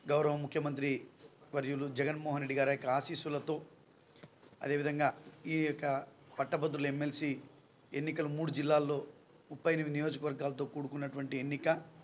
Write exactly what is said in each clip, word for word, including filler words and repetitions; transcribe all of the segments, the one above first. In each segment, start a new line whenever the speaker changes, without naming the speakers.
గౌరవ ముఖ్యమంత్రి వర్యులు జగన్మోహన్ రెడ్డి గారి యొక్క ఆశీస్సులతో అదేవిధంగా ఈ యొక్క పట్టభద్రుల ఎమ్మెల్సీ ఎన్నికలు మూడు జిల్లాల్లో ముప్పై ఎనిమిది నియోజకవర్గాలతో కూడుకున్నటువంటి ఎన్నిక.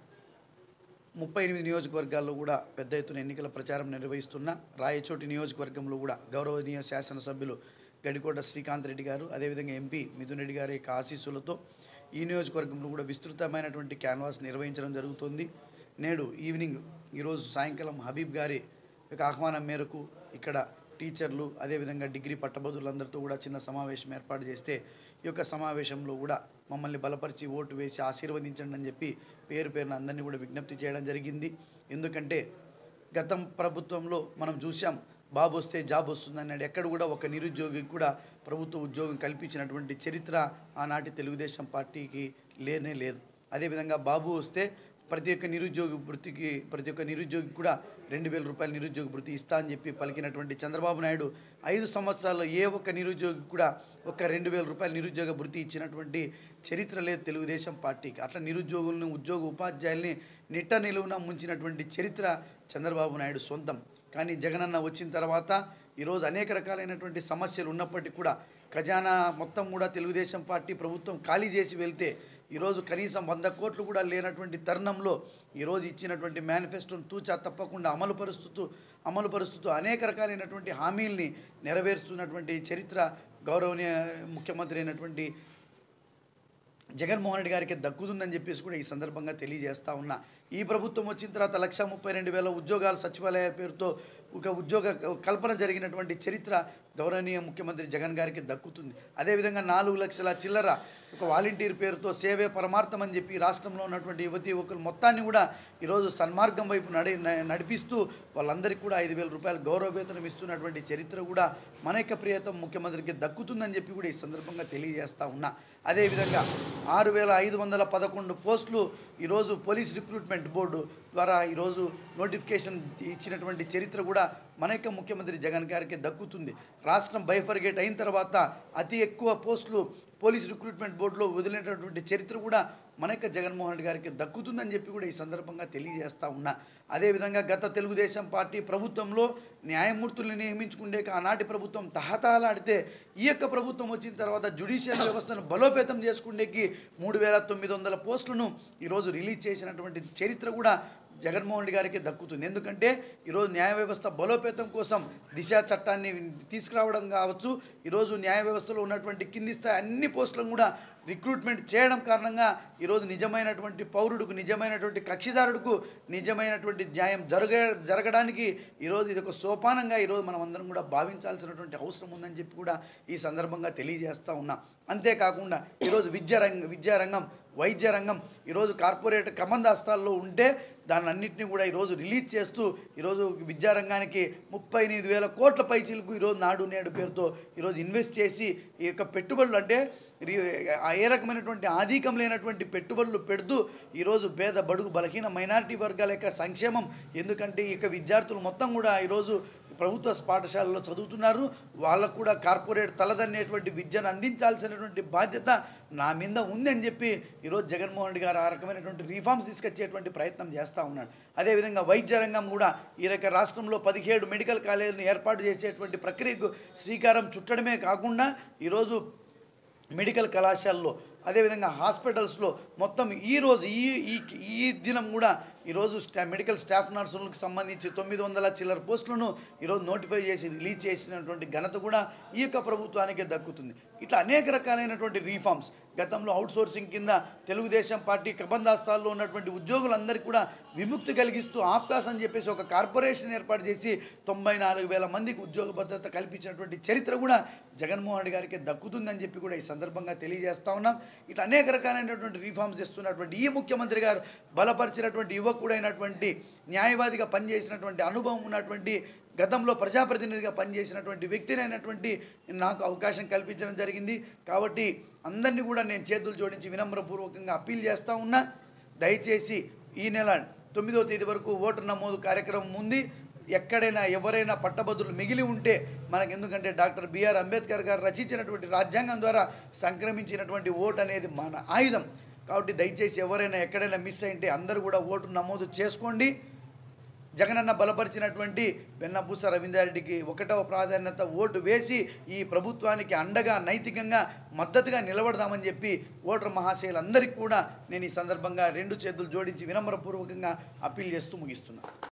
ముప్పై ఎనిమిది నియోజకవర్గాల్లో కూడా పెద్ద ఎత్తున ఎన్నికల ప్రచారం నిర్వహిస్తున్న రాయచోటి నియోజకవర్గంలో కూడా గౌరవనీయ శాసనసభ్యులు గడికోట శ్రీకాంత్ రెడ్డి గారు అదేవిధంగా ఎంపీ మిథున్ రెడ్డి గారి యొక్క ఆశీస్సులతో ఈ నియోజకవర్గంలో కూడా విస్తృతమైనటువంటి క్యాన్వాస్ నిర్వహించడం జరుగుతుంది. నేడు ఈవినింగ్ ఈరోజు సాయంకాలం హబీబ్ గారి యొక్క ఆహ్వానం మేరకు ఇక్కడ టీచర్లు అదేవిధంగా డిగ్రీ పట్టభద్రులందరితో కూడా చిన్న సమావేశం ఏర్పాటు చేస్తే ఈ యొక్క సమావేశంలో కూడా మమ్మల్ని బలపరిచి ఓటు వేసి ఆశీర్వదించండి అని చెప్పి పేరు పేరున అందరినీ కూడా విజ్ఞప్తి చేయడం జరిగింది. ఎందుకంటే గతం ప్రభుత్వంలో మనం చూసాం, బాబు వస్తే జాబ్ వస్తుందన్నాడు. ఎక్కడ కూడా ఒక నిరుద్యోగికి కూడా ప్రభుత్వ ఉద్యోగం కల్పించినటువంటి చరిత్ర ఆనాటి తెలుగుదేశం పార్టీకి లేనే లేదు. అదేవిధంగా బాబు వస్తే ప్రతి ఒక్క నిరుద్యోగి వృత్తికి ప్రతి ఒక్క నిరుద్యోగికి కూడా రెండు వేల రూపాయల నిరుద్యోగ వృత్తి ఇస్తా అని చెప్పి పలికినటువంటి చంద్రబాబు నాయుడు ఐదు సంవత్సరాల్లో ఏ ఒక్క నిరుద్యోగికి కూడా ఒక రెండు వేల రూపాయల నిరుద్యోగ వృత్తి ఇచ్చినటువంటి చరిత్ర లేదు తెలుగుదేశం పార్టీకి. అట్లా నిరుద్యోగులను ఉద్యోగ ఉపాధ్యాయుల్ని నిట్ట నిలువున ముంచినటువంటి చరిత్ర చంద్రబాబు నాయుడు సొంతం. కానీ జగనన్న వచ్చిన తర్వాత ఈరోజు అనేక రకాలైనటువంటి సమస్యలు ఉన్నప్పటికీ కూడా ఖజానా మొత్తం కూడా తెలుగుదేశం పార్టీ ప్రభుత్వం ఖాళీ చేసి వెళ్తే ఈరోజు కనీసం వంద కోట్లు కూడా లేనటువంటి తరుణంలో ఈరోజు ఇచ్చినటువంటి మేనిఫెస్టోను తూచా తప్పకుండా అమలు పరుస్తూ అమలు పరుస్తూ అనేక రకాలైనటువంటి హామీల్ని నెరవేరుస్తున్నటువంటి చరిత్ర గౌరవనీయ ముఖ్యమంత్రి అయినటువంటి జగన్మోహన్ రెడ్డి గారికి దక్కుతుందని చెప్పేసి కూడా ఈ సందర్భంగా తెలియజేస్తూ ఉన్నా. ఈ ప్రభుత్వం వచ్చిన తర్వాత లక్ష ముప్పై రెండు వేల ఉద్యోగాలు సచివాలయ పేరుతో ఒక ఉద్యోగ కల్పన జరిగినటువంటి చరిత్ర గౌరవనీయ ముఖ్యమంత్రి జగన్ గారికి దక్కుతుంది. అదేవిధంగా నాలుగు లక్షల చిల్లర ఒక వాలంటీర్ పేరుతో సేవే పరమార్థం అని చెప్పి రాష్ట్రంలో ఉన్నటువంటి యువతి యువకులు మొత్తాన్ని కూడా ఈరోజు సన్మార్గం వైపు నడి నడిపిస్తూ వాళ్ళందరికీ కూడా ఐదు వేల రూపాయలు గౌరవ వేతనం ఇస్తున్నటువంటి చరిత్ర కూడా మన యొక్క ప్రియతం ముఖ్యమంత్రికి దక్కుతుందని చెప్పి కూడా ఈ సందర్భంగా తెలియజేస్తూ ఉన్నా. అదేవిధంగా ఆరు వేల ఐదు వందల పదకొండు పోస్టులు ఈరోజు పోలీస్ రిక్రూట్మెంట్ బోర్డు ద్వారా ఈరోజు నోటిఫికేషన్ ఇచ్చినటువంటి చరిత్ర కూడా మన యొక్క ముఖ్యమంత్రి జగన్ గారికి దక్కుతుంది. రాష్ట్రం బైఫర్గేట్ అయిన తర్వాత అతి ఎక్కువ పోస్టులు పోలీస్ రిక్రూట్మెంట్ బోర్డులో వదిలినటువంటి చరిత్ర కూడా మన యొక్క జగన్మోహన్ రెడ్డి గారికి దక్కుతుందని చెప్పి కూడా ఈ సందర్భంగా తెలియజేస్తూ ఉన్నా. అదేవిధంగా గత తెలుగుదేశం పార్టీ ప్రభుత్వంలో న్యాయమూర్తుల్ని నియమించుకుండే ఆనాటి ప్రభుత్వం తహతహలాడితే ఈ యొక్క ప్రభుత్వం వచ్చిన తర్వాత జ్యుడిషియల్ వ్యవస్థను బలోపేతం చేసుకునేకి మూడు వేల తొమ్మిది వందల పోస్టులను ఈరోజు రిలీజ్ చేసినటువంటి చరిత్ర కూడా జగన్మోహన్ రెడ్డి గారికి దక్కుతుంది. ఎందుకంటే ఈరోజు న్యాయ వ్యవస్థ బలోపేతం కోసం దిశ చట్టాన్ని తీసుకురావడం కావచ్చు, ఈరోజు న్యాయ వ్యవస్థలో ఉన్నటువంటి కింది స్థాయి అన్ని పోస్టులను కూడా రిక్రూట్మెంట్ చేయడం కారణంగా ఈరోజు నిజమైనటువంటి పౌరుడికి నిజమైనటువంటి కక్షిదారుడికి నిజమైనటువంటి న్యాయం జరగ జరగడానికి ఈరోజు ఇది ఒక సోపానంగా ఈరోజు మనం అందరం కూడా భావించాల్సినటువంటి అవసరం ఉందని చెప్పి కూడా ఈ సందర్భంగా తెలియజేస్తూ ఉన్నాం. అంతేకాకుండా ఈరోజు విద్యారంగం విద్యారంగం వైద్య రంగం ఈరోజు కార్పొరేట్ కమందాస్తాల్లో ఉంటే దాన్ని అన్నింటినీ కూడా ఈరోజు రిలీజ్ చేస్తూ ఈరోజు విద్యారంగానికి ముప్పై ఎనిమిది వేల కోట్ల పైచీలకు ఈరోజు నాడు నేడు పేరుతో ఈరోజు ఇన్వెస్ట్ చేసి ఈ యొక్క పెట్టుబడులు అంటే ఏ రకమైనటువంటి ఆధికం లేనటువంటి పెట్టుబడులు పెడుతూ ఈరోజు పేద బడుగు బలహీన మైనారిటీ వర్గాల యొక్క సంక్షేమం. ఎందుకంటే ఈ యొక్క విద్యార్థులు మొత్తం కూడా ఈరోజు ప్రభుత్వ పాఠశాలలో చదువుతున్నారు. వాళ్ళకు కూడా కార్పొరేట్ తలదన్నేటువంటి విద్యను అందించాల్సినటువంటి బాధ్యత నా మీద ఉందని చెప్పి ఈరోజు జగన్మోహన్ రెడ్డి గారు ఆ రకమైనటువంటి రిఫార్మ్స్ తీసుకొచ్చేటువంటి ప్రయత్నం చేస్తూ ఉన్నాడు. అదేవిధంగా వైద్య రంగం కూడా ఈ రక రాష్ట్రంలో పదిహేడు మెడికల్ కాలేజీలను ఏర్పాటు చేసేటువంటి ప్రక్రియకు శ్రీకారం చుట్టడమే కాకుండా ఈరోజు మెడికల్ కళాశాలలో అదేవిధంగా హాస్పిటల్స్లో మొత్తం ఈరోజు ఈ ఈ ఈ దినం కూడా ఈరోజు స్టా మెడికల్ స్టాఫ్ నర్సులకు సంబంధించి తొమ్మిది వందల చిల్లర పోస్టులను ఈరోజు నోటిఫై చేసి రిలీజ్ చేసినటువంటి ఘనత కూడా ఈ యొక్క ప్రభుత్వానికి దక్కుతుంది. ఇట్లా అనేక రకాలైనటువంటి రీఫార్మ్స్ గతంలో అవుట్సోర్సింగ్ కింద తెలుగుదేశం పార్టీ కబందాస్తాల్లో ఉన్నటువంటి ఉద్యోగులందరికీ కూడా విముక్తి కలిగిస్తూ ఆప్కాస్ అని చెప్పేసి ఒక కార్పొరేషన్ ఏర్పాటు చేసి తొంభై నాలుగు వేల మందికి ఉద్యోగ భద్రత కల్పించినటువంటి చరిత్ర కూడా జగన్మోహన్ రెడ్డి గారికి దక్కుతుందని చెప్పి కూడా ఈ సందర్భంగా తెలియజేస్తూ ఉన్నాం. ఇట్లా అనేక రకాలైనటువంటి రీఫార్మ్స్ చేస్తున్నటువంటి ఈ ముఖ్యమంత్రి గారు బలపరిచినటువంటి యువకుడైనటువంటి న్యాయవాదిగా పనిచేసినటువంటి అనుభవం ఉన్నటువంటి గతంలో ప్రజాప్రతినిధిగా పనిచేసినటువంటి వ్యక్తినైనటువంటి నాకు అవకాశం కల్పించడం జరిగింది. కాబట్టి అందరినీ కూడా నేను చేతులు జోడించి వినమ్రపూర్వకంగా అప్పీల్ చేస్తూ ఉన్నా. దయచేసి ఈ నెల తొమ్మిదవ తేదీ వరకు ఓటర్ నమోదు కార్యక్రమం ఉంది. ఎక్కడైనా ఎవరైనా పట్టభద్రులు మిగిలి ఉంటే మనకు, ఎందుకంటే డాక్టర్ బిఆర్ అంబేద్కర్ గారు రచించినటువంటి రాజ్యాంగం ద్వారా సంక్రమించినటువంటి ఓటు అనేది మన ఆయుధం. కాబట్టి దయచేసి ఎవరైనా ఎక్కడైనా మిస్ అయింటే అందరూ కూడా ఓటు నమోదు చేసుకోండి. జగనన్న బలపరిచినటువంటి వెన్నపూస రవీంద్రారెడ్డికి ఒకటవ ప్రాధాన్యత ఓటు వేసి ఈ ప్రభుత్వానికి అండగా నైతికంగా మద్దతుగా నిలబడదామని చెప్పి ఓటర్ మహాశయులందరికీ కూడా నేను ఈ సందర్భంగా రెండు చేతులు జోడించి వినమ్రపూర్వకంగా అప్పీల్ చేస్తూ ముగిస్తున్నాను.